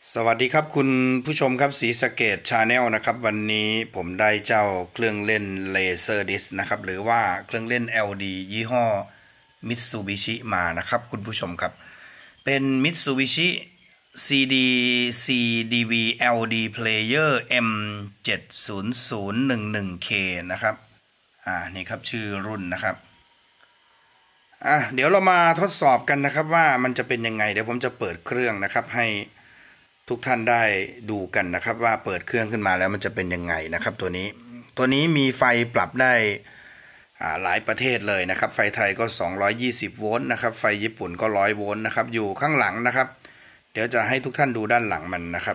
สวัสดีครับคุณผู้ชมครับศรีสะเกษชาแนลนะครับวันนี้ผมได้เจ้าเครื่องเล่นเลเซอร์ดิสนะครับหรือว่าเครื่องเล่น LD ยี่ห้อ Mitsubishi มานะครับคุณผู้ชมครับเป็น Mitsubishi CDV LD Player M70011K นะครับนี่ครับชื่อรุ่นนะครับเดี๋ยวเรามาทดสอบกันนะครับว่ามันจะเป็นยังไงเดี๋ยวผมจะเปิดเครื่องนะครับให้ทุกท่านได้ดูกันนะครับว่าเปิดเครื่องขึ้นมาแล้วมันจะเป็นยังไงนะครับตัวนี้มีไฟปรับได้หลายประเทศเลยนะครับไฟไทยก็220โวลต์นะครับไฟญี่ปุ่นก็100โวลต์นะครับอยู่ข้างหลังนะครับเดี๋ยวจะให้ทุกท่านดูด้านหลังมันนะครับ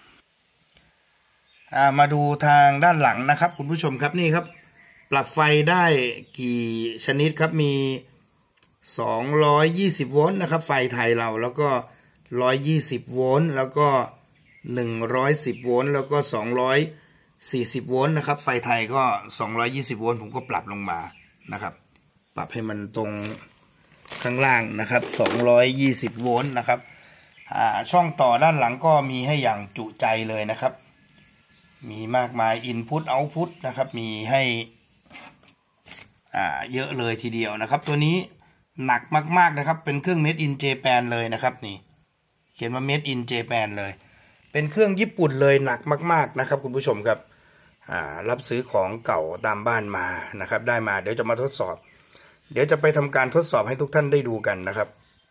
มาดูทางด้านหลังนะครับคุณผู้ชมครับนี่ครับปรับไฟได้กี่ชนิดครับมี220โวลต์นะครับไฟไทยเราแล้วก็120โวลต์แล้วก็110โวลต์แล้วก็240โวลต์นะครับไฟไทยก็220โวลต์ผมก็ปรับลงมานะครับปรับให้มันตรงข้างล่างนะครับ220โวลต์นะครับช่องต่อด้านหลังก็มีให้อย่างจุใจเลยนะครับมีมากมาย Input Output นะครับมีให้เยอะเลยทีเดียวนะครับตัวนี้หนักมากๆนะครับเป็นเครื่อง Made in Japan เลยนะครับนี่เขียนว่า Made in Japan เลยเป็นเครื่องญี่ปุ่นเลยหนักมากๆนะครับคุณผู้ชมครับรับซื้อของเก่าตามบ้านมานะครับได้มาเดี๋ยวจะมาทดสอบเดี๋ยวจะไปทำการทดสอบให้ทุกท่านได้ดูกันนะครับ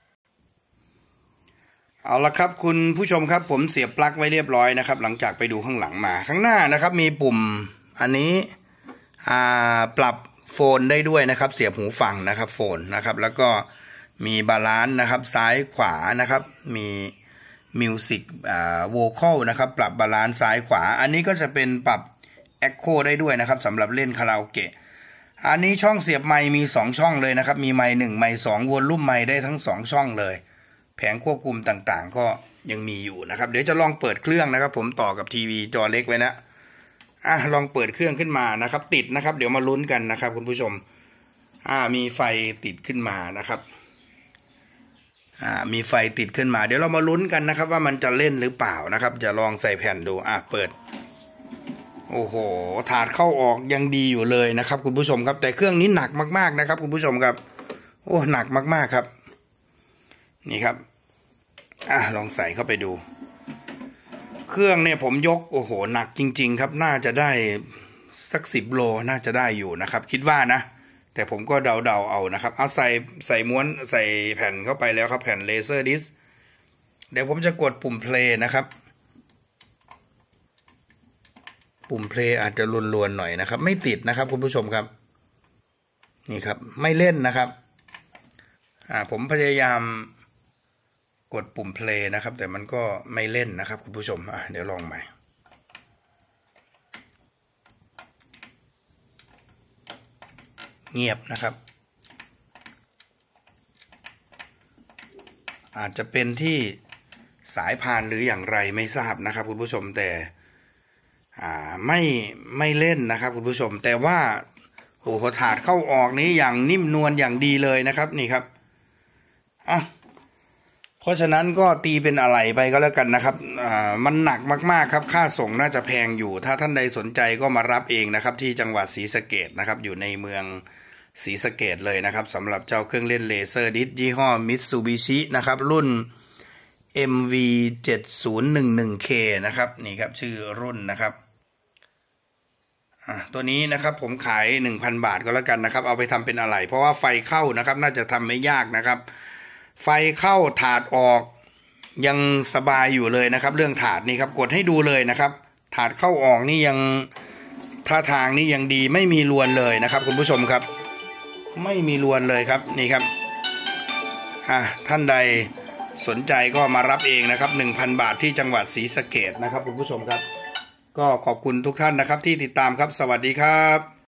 เอาละครับคุณผู้ชมครับผมเสียบปลั๊กไว้เรียบร้อยนะครับหลังจากไปดูข้างหลังมาข้างหน้านะครับมีปุ่มอันนี้ปรับโฟนได้ด้วยนะครับเสียบหูฟังนะครับโฟนนะครับแล้วก็มีบาลานซ์นะครับซ้ายขวานะครับมีมิวสิกโวคอลนะครับปรับบาลานซ์ซ้ายขวาอันนี้ก็จะเป็นปรับเอ็กโคได้ด้วยนะครับสำหรับเล่นคาราโอเกะอันนี้ช่องเสียบไมค์มี2ช่องเลยนะครับมีไมค์1ไมค์2วอลลุ่มไมค์ได้ทั้ง2ช่องเลยแผงควบคุมต่างๆก็ยังมีอยู่นะครับเดี๋ยวจะลองเปิดเครื่องนะครับผมต่อกับทีวีจอเล็กไว้นะลองเปิดเครื่องขึ้นมานะครับติดนะครับเดี๋ยวมาลุ้นกันนะครับคุณผู้ชมมีไฟติดขึ้นมานะครับมีไฟติดขึ้นมาเดี๋ยวเรามาลุ้นกันนะครับว่ามันจะเล่นหรือเปล่านะครับจะลองใส่แผ่นดูเปิดโอ้โหถาดเข้าออกยังดีอยู่เลยนะครับคุณผู้ชมครับแต่เครื่องนี้หนักมากๆนะครับคุณผู้ชมครับโอ้หนักมากๆครับนี่ครับลองใส่เข้าไปดูเครื่องเนี่ยผมยกโอ้โหหนักจริงๆครับน่าจะได้สัก10 โลน่าจะได้อยู่นะครับคิดว่านะแต่ผมก็เดาเอานะครับเอาใส่ม้วนใส่แผ่นเข้าไปแล้วครับแผ่นเลเซอร์ดิสเดี๋ยวผมจะกดปุ่มเพลย์นะครับปุ่มเพลย์อาจจะลวนๆหน่อยนะครับไม่ติดนะครับคุณผู้ชมครับนี่ครับไม่เล่นนะครับผมพยายามกดปุ่มเพลย์นะครับแต่มันก็ไม่เล่นนะครับคุณผู้ชมเดี๋ยวลองใหม่เงียบนะครับอาจจะเป็นที่สายพานหรืออย่างไรไม่ทราบนะครับคุณผู้ชมแต่ไม่เล่นนะครับคุณผู้ชมแต่ว่าโอ้โหถาดเข้าออกนี้อย่างนิ่มนวลอย่างดีเลยนะครับนี่ครับเพราะฉะนั้นก็ตีเป็นอะไรไปก็แล้วกันนะครับมันหนักมากๆครับค่าส่งน่าจะแพงอยู่ถ้าท่านใดสนใจก็มารับเองนะครับที่จังหวัดศรีสะเกษนะครับอยู่ในเมืองศรีสะเกษเลยนะครับสำหรับเจ้าเครื่องเล่นเลเซอร์ดิสยี่ห้อ Mitsubishi นะครับรุ่น MV70011K นะครับนี่ครับชื่อรุ่นนะครับตัวนี้นะครับผมขาย 1,000 บาทก็แล้วกันนะครับเอาไปทำเป็นอะไรเพราะว่าไฟเข้านะครับน่าจะทำไม่ยากนะครับไฟเข้าถาดออกยังสบายอยู่เลยนะครับเรื่องถาดนี่ครับกดให้ดูเลยนะครับถาดเข้าออกนี่ยังท่าทางนี่ยังดีไม่มีรวนเลยนะครับคุณผู้ชมครับไม่มีรวนเลยครับนี่ครับท่านใดสนใจก็มารับเองนะครับ 1,000 บาทที่จังหวัดศรีสะเกษนะครับคุณผู้ชมครับก็ขอบคุณทุกท่านนะครับที่ติดตามครับสวัสดีครับ